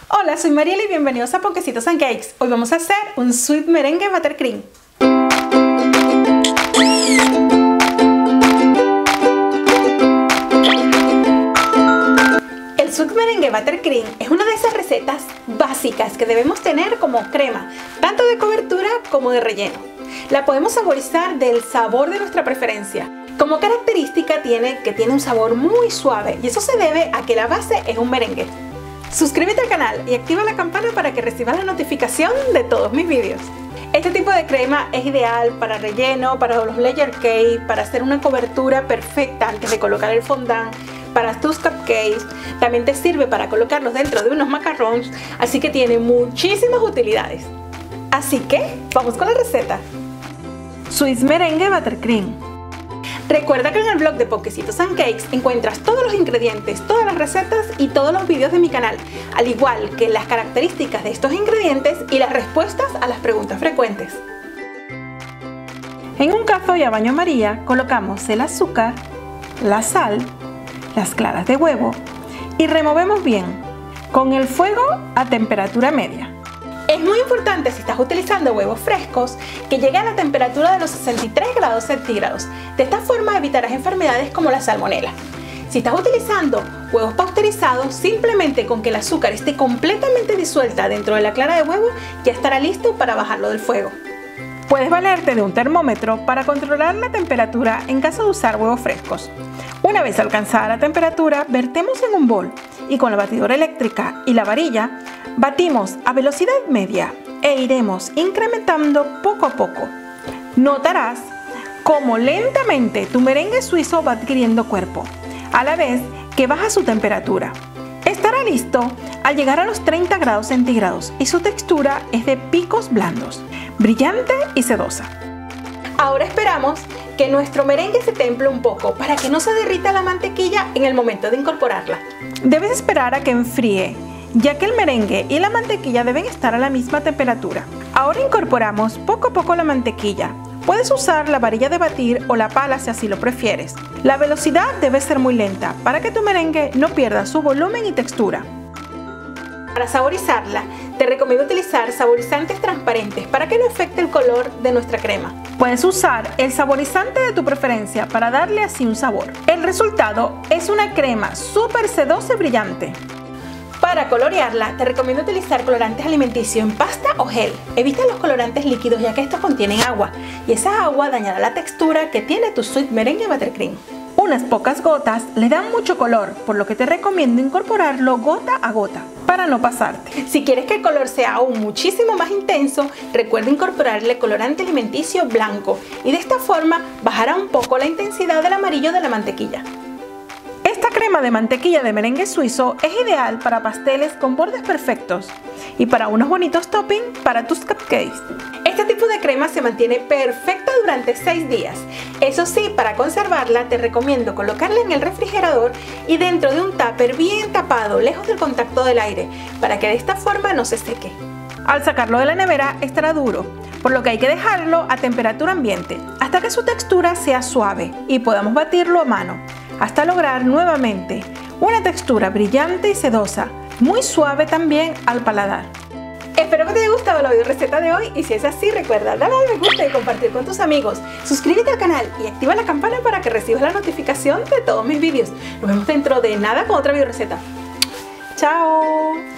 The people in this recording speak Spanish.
Hola, soy Mariela y bienvenidos a Ponquecitos and Cakes. Hoy vamos a hacer un sweet merengue buttercream. El sweet merengue buttercream es una de esas recetas básicas que debemos tener como crema, tanto de cobertura como de relleno. La podemos saborizar del sabor de nuestra preferencia. Como característica tiene un sabor muy suave y eso se debe a que la base es un merengue. Suscríbete al canal y activa la campana para que recibas la notificación de todos mis vídeos. Este tipo de crema es ideal para relleno, para los layer cake, para hacer una cobertura perfecta antes de colocar el fondant, para tus cupcakes, también te sirve para colocarlos dentro de unos macarons, así que tiene muchísimas utilidades. Así que, vamos con la receta. Sweet merengue buttercream. Recuerda que en el blog de Ponquecitos and Cakes encuentras todos los ingredientes, todas las recetas y todos los vídeos de mi canal, al igual que las características de estos ingredientes y las respuestas a las preguntas frecuentes. En un cazo ya baño María colocamos el azúcar, la sal, las claras de huevo y removemos bien, con el fuego a temperatura media. Es muy importante, si estás utilizando huevos frescos, que llegue a la temperatura de los 63 grados centígrados. De esta forma evitarás enfermedades como la salmonela. Si estás utilizando huevos pasteurizados, simplemente con que el azúcar esté completamente disuelta dentro de la clara de huevo, ya estará listo para bajarlo del fuego. Puedes valerte de un termómetro para controlar la temperatura en caso de usar huevos frescos. Una vez alcanzada la temperatura, vertemos en un bol y con la batidora eléctrica y la varilla, batimos a velocidad media e iremos incrementando poco a poco. Notarás cómo lentamente tu merengue suizo va adquiriendo cuerpo, a la vez que baja su temperatura. Estará listo al llegar a los 30 grados centígrados y su textura es de picos blandos, brillante y sedosa. Ahora esperamos que nuestro merengue se temple un poco para que no se derrita la mantequilla en el momento de incorporarla. Debes esperar a que enfríe, ya que el merengue y la mantequilla deben estar a la misma temperatura. Ahora incorporamos poco a poco la mantequilla. Puedes usar la varilla de batir o la pala si así lo prefieres. La velocidad debe ser muy lenta para que tu merengue no pierda su volumen y textura. Para saborizarla, te recomiendo utilizar saborizantes transparentes para que no afecte el color de nuestra crema. Puedes usar el saborizante de tu preferencia para darle así un sabor. El resultado es una crema súper sedosa y brillante. Para colorearla, te recomiendo utilizar colorantes alimenticios en pasta o gel. Evita los colorantes líquidos ya que estos contienen agua y esa agua dañará la textura que tiene tu sweet merengue buttercream. Unas pocas gotas le dan mucho color, por lo que te recomiendo incorporarlo gota a gota para no pasarte. Si quieres que el color sea aún muchísimo más intenso, recuerda incorporarle colorante alimenticio blanco y de esta forma bajará un poco la intensidad del amarillo de la mantequilla. Esta crema de mantequilla de merengue suizo es ideal para pasteles con bordes perfectos y para unos bonitos toppings para tus cupcakes. Este tipo de crema se mantiene perfecta durante 6 días. Eso sí, para conservarla te recomiendo colocarla en el refrigerador y dentro de un tupper bien tapado, lejos del contacto del aire, para que de esta forma no se seque. Al sacarlo de la nevera estará duro, por lo que hay que dejarlo a temperatura ambiente hasta que su textura sea suave y podamos batirlo a mano, hasta lograr nuevamente una textura brillante y sedosa, muy suave también al paladar. Espero que te haya gustado la video receta de hoy y si es así recuerda darle al me gusta y compartir con tus amigos. Suscríbete al canal y activa la campana para que recibas la notificación de todos mis vídeos. Nos vemos dentro de nada con otra video receta. ¡Chao!